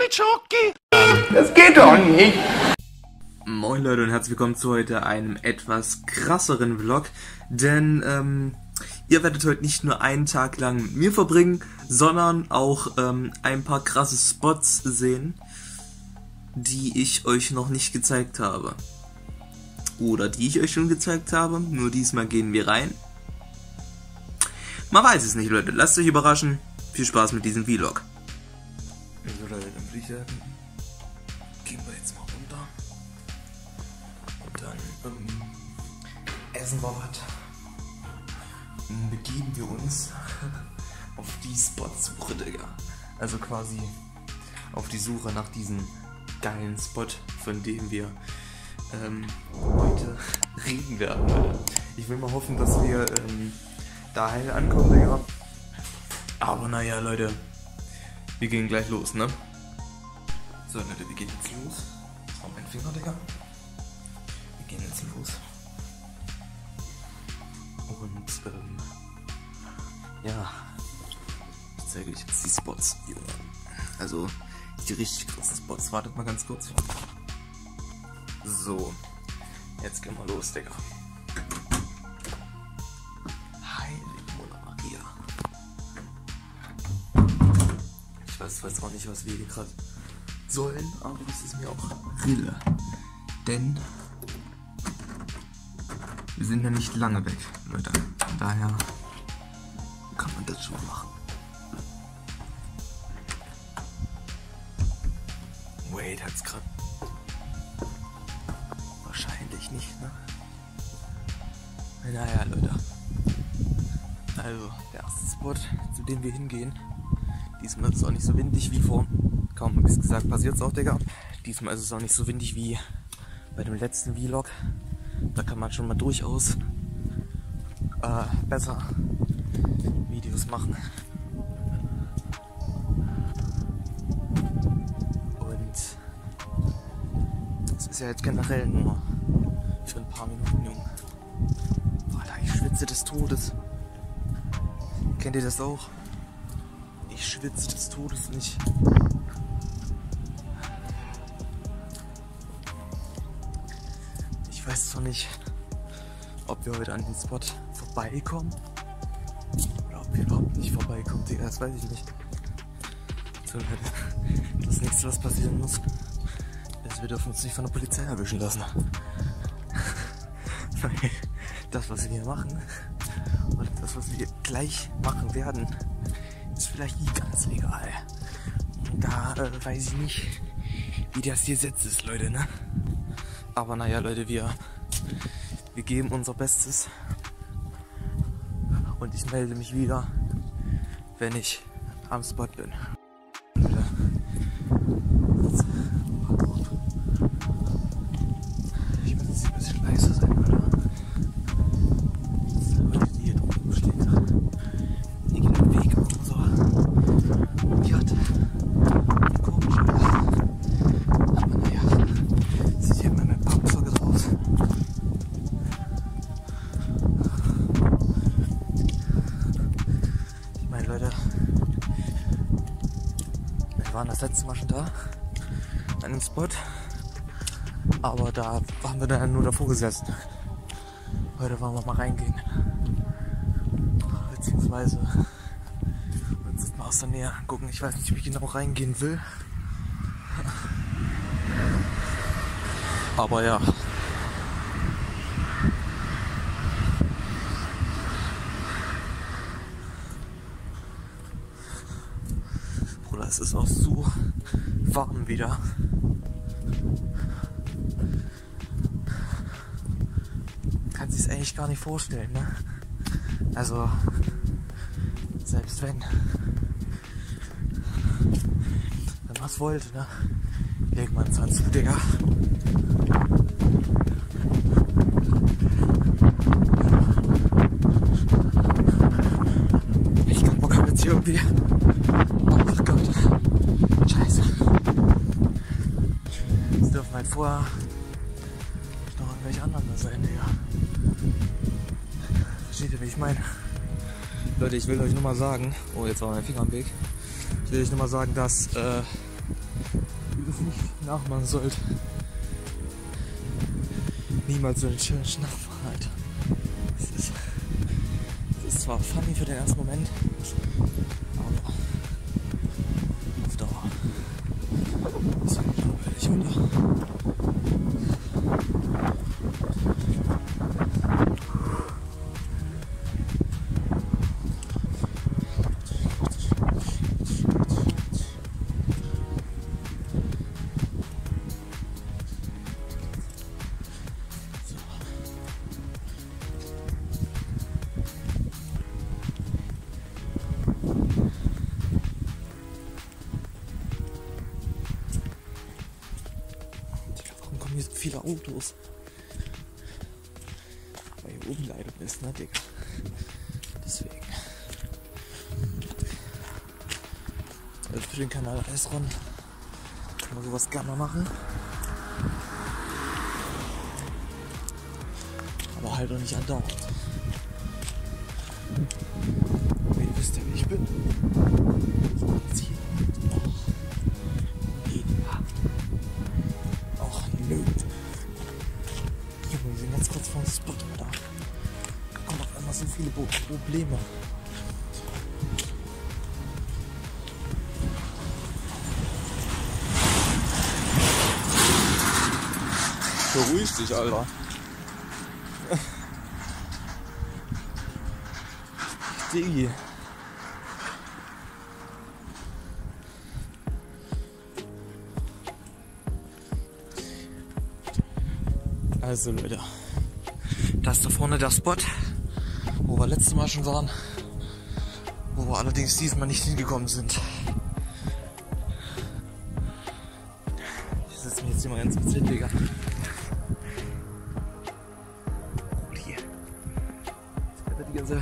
Schoki. Das geht doch nicht. Moin Leute und herzlich willkommen zu heute einem etwas krasseren Vlog, denn ihr werdet heute nicht nur einen Tag lang mit mir verbringen, sondern auch ein paar krasse Spots sehen, die ich euch noch nicht gezeigt habe. Oder die ich euch schon gezeigt habe, nur diesmal gehen wir rein. Man weiß es nicht, Leute, lasst euch überraschen. Viel Spaß mit diesem Vlog. So Leute, dann würde ich sagen, gehen wir jetzt mal runter. Und dann essen wir was. Dann begeben wir uns auf die Spotsuche, Digga. Also quasi auf die Suche nach diesem geilen Spot, von dem wir heute reden werden, Leute. Ich will mal hoffen, dass wir da heil ankommen, Digga. Aber naja, Leute, wir gehen gleich los, ne? So, Leute, wir gehen jetzt los. Das war mein Finger, Digga. Wir gehen jetzt los. Und, ja. Ich zeige euch jetzt die Spots. Junge. Also, die richtig krassen Spots. Wartet mal ganz kurz. So. Jetzt gehen wir los, Digga. Heilige Mutter Maria. Ich weiß auch nicht, was wir hier gerade sollen, aber das ist mir auch Rille. Denn wir sind ja nicht lange weg, Leute. Von daher kann man das schon machen. Wait, hat's gerade. Wahrscheinlich nicht, ne? Naja, Leute. Also, der erste Spot, zu dem wir hingehen. Diesmal ist es auch nicht so windig wie vor. Kaum wie gesagt, passiert es auch, Digga. Diesmal ist es auch nicht so windig wie bei dem letzten Vlog. Da kann man schon mal durchaus besser Videos machen. Und es ist ja jetzt generell nur für ein paar Minuten, Junge. Alter, ich schwitze des Todes. Kennt ihr das auch? Ich schwitze des Todes nicht. Ich weiß zwar nicht, ob wir heute an den Spot vorbeikommen oder ob wir überhaupt nicht vorbeikommen, Digga, das weiß ich nicht. So, das nächste, was passieren muss, ist, wir dürfen uns nicht von der Polizei erwischen lassen. Weil das, was wir hier machen, oder das, was wir gleich machen werden, ist vielleicht nicht ganz legal. Und da weiß ich nicht, wie das Gesetz ist, Leute, ne? Aber naja, Leute, wir geben unser Bestes. Und ich melde mich wieder, wenn ich am Spot bin. Leute. Ich muss jetzt ein bisschen leiser sein, oder? Leute, die hier drüben stehen. Hier geht ein Weg und so. Die hat komisch aus. Aber naja, sieht hier immer mit Pappsocke draus. Ich meine, Leute, wir waren das letzte Mal schon da, an dem Spot. Aber da haben wir dann nur davor gesessen. Heute wollen wir mal reingehen. Beziehungsweise uns mal aus der Nähe angucken. Ich weiß nicht, wie ich genau reingehen will. Aber ja. Bruder, es ist auch so warm wieder. Kann sich es eigentlich gar nicht vorstellen, ne? Also, selbst wenn was wollte, ne? Leg mal ins Anzug, Digga. Ich kann Bock haben jetzt hier irgendwie. Oh Gott. Scheiße. Es dürfen halt vorher noch irgendwelche anderen da sein, Digga. Versteht ihr, wie ich meine? Leute, ich will euch nur mal sagen, oh, jetzt war mein Finger am Weg. Ich will euch nur mal sagen, dass nicht nachmachen sollt. Niemals so eine Challenge nachmachen, Alter. Es ist zwar funny für den ersten Moment, aber auf Dauer ist es unglaublich, oder? Hier sind viele Autos. Weil hier oben Leitung ist, ne, Digga? Deswegen. Also für den Kanal Eisron kann man sowas gerne mal machen. Aber halt auch nicht andauernd. Aber ihr wisst ja, wie ich bin. Wir sind ganz kurz vor dem Spot, da kommen auf einmal so viele Probleme. Beruhig dich, Alter. Diggi. Also Leute, da ist da vorne der Spot, wo wir letztes Mal schon waren, wo wir allerdings diesmal nicht hingekommen sind. Ich setze mich jetzt hier mal ganz ins Digga. Hier. Die ganze...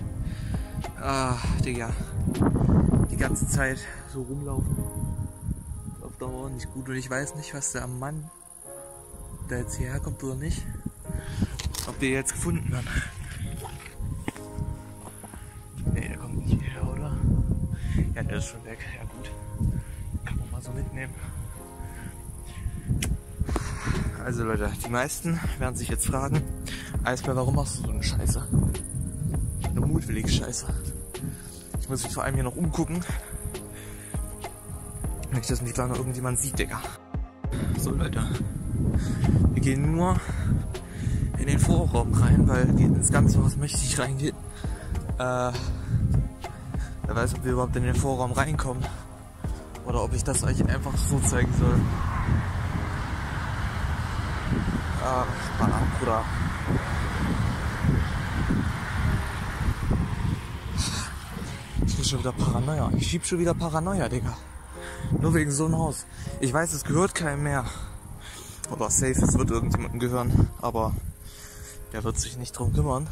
Digga. Die ganze Zeit so rumlaufen. Auf Dauer nicht gut und ich weiß nicht, was der Mann der jetzt hierher kommt oder nicht, ob der jetzt gefunden wird. Ne, der kommt nicht hierher, oder? Ja, der ist schon weg. Ja gut, kann man mal so mitnehmen. Also Leute, die meisten werden sich jetzt fragen, Eisbär, warum machst du so eine Scheiße? Eine mutwillige Scheiße. Ich muss mich vor allem hier noch umgucken. Nicht, dass mich da noch irgendjemand sieht, Digga. So Leute. Wir gehen nur in den Vorraum rein, weil ins ganze Haus möchte ich reingehen. Wer weiß, ob wir überhaupt in den Vorraum reinkommen. Oder ob ich das euch einfach so zeigen soll. Bruder. Ich bin schon wieder Paranoia. Ich schieb schon wieder Paranoia, Digga. Nur wegen so einem Haus. Ich weiß, es gehört keinem mehr. Oder safe, es wird irgendjemandem gehören, aber der wird sich nicht drum kümmern.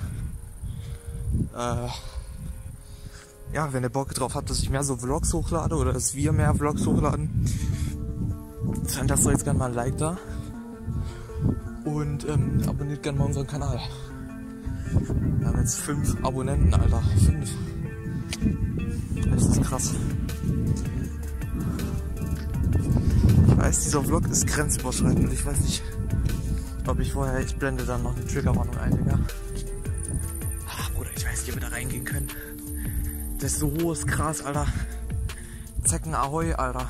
Ja, wenn ihr Bock drauf habt, dass ich mehr so Vlogs hochlade oder dass wir mehr Vlogs hochladen, dann lasst euch jetzt gerne mal ein Like da und abonniert gerne mal unseren Kanal. Wir haben jetzt 5 Abonnenten, Alter. 5. Das ist krass. Ich weiß, dieser Vlog ist grenzüberschreitend. Ich weiß nicht, ob ich vorher... Ich blende dann noch eine Triggerwarnung ein, Digga. Bruder, ich weiß nicht, ob wir da reingehen können. Das ist so hohes Gras, Alter. Zecken Ahoi, Alter.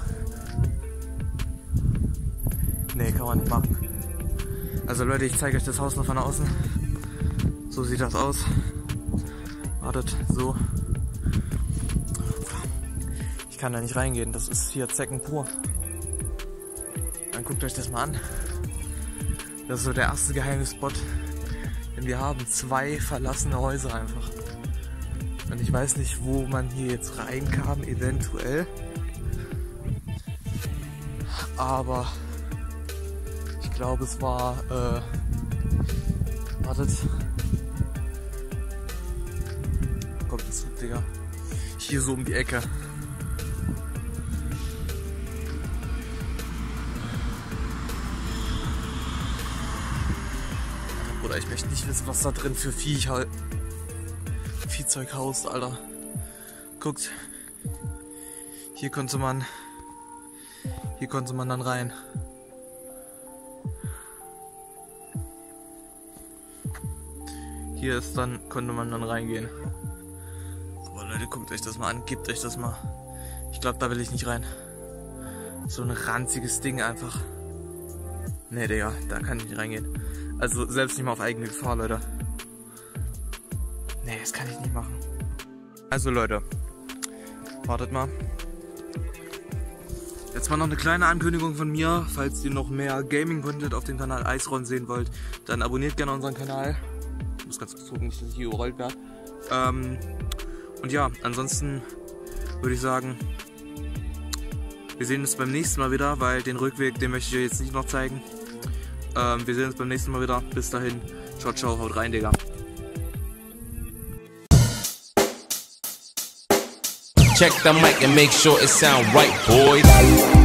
Nee, kann man nicht machen. Also Leute, ich zeige euch das Haus noch von außen. So sieht das aus. Wartet, so. Ich kann da nicht reingehen, das ist hier Zecken pur. Dann guckt euch das mal an. Das ist so der erste geheime Spot, den wir haben. 2 verlassene Häuser einfach. Und ich weiß nicht, wo man hier jetzt reinkam, eventuell. Aber ich glaube, es war, wartet. Kommt ein Zug, Digga. Hier so um die Ecke. Oder ich möchte nicht wissen, was da drin für Viehzeug haust, Alter. Guckt. Hier konnte man Hier konnte man dann rein. Hier ist dann, konnte man dann reingehen. Aber Leute, guckt euch das mal an, gebt euch das mal. Ich glaube, da will ich nicht rein. So ein ranziges Ding einfach. Nee, Digga, da kann ich nicht reingehen. Also selbst nicht mal auf eigene Gefahr, Leute. Nee, das kann ich nicht machen. Also Leute, wartet mal. Jetzt mal noch eine kleine Ankündigung von mir. Falls ihr noch mehr Gaming-Content auf dem Kanal Eisron sehen wollt, dann abonniert gerne unseren Kanal. Ich muss ganz kurz gucken, nicht, dass ich hier überrollt werde. Und ja, ansonsten würde ich sagen, wir sehen uns beim nächsten Mal wieder, weil den Rückweg, den möchte ich euch jetzt nicht noch zeigen. Wir sehen uns beim nächsten Mal wieder. Bis dahin. Ciao, ciao, haut rein, Digga. Check the mic and make sure it sound right, boys.